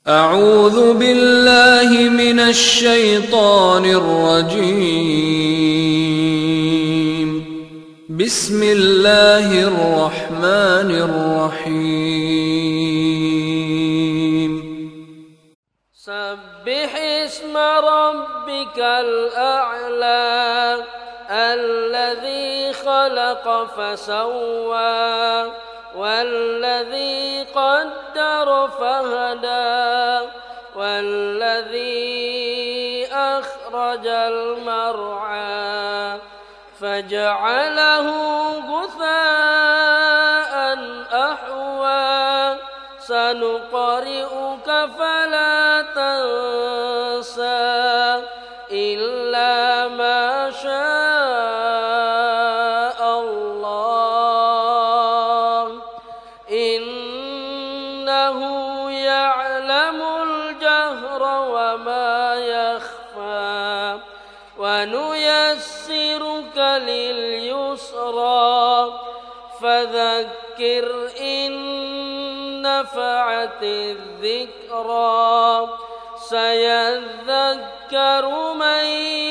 أعوذ بالله من الشيطان الرجيم. بسم الله الرحمن الرحيم. سبح اسم ربك الأعلى الذي خلق فسوى والذي قدر فهدى والذي أخرج المرعى فجعله غثاء أحوى سنقرئك فلا تنسى إلا ما شاء الله إنه يعلم الجهر وما يخفى ونيسرك لليسرى فذكر إن نفعت الذكرى سيذكر من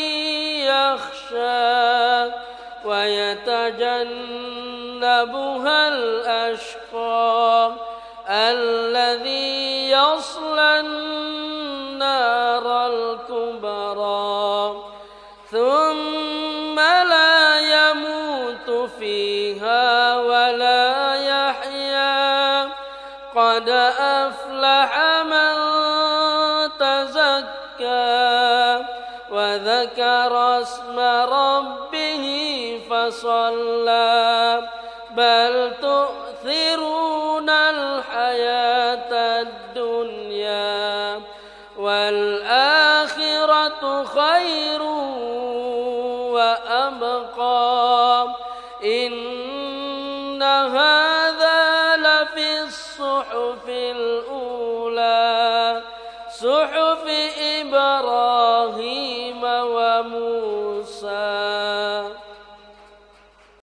يخشى ويتجنبها الأشقى الذي يصلى النار الكبرى ثم لا يموت فيها ولا يحيا قد أفلح من تزكى وذكر اسم ربه فصلى بل تؤثرون الحياة الدنيا والآخرة خير وأبقى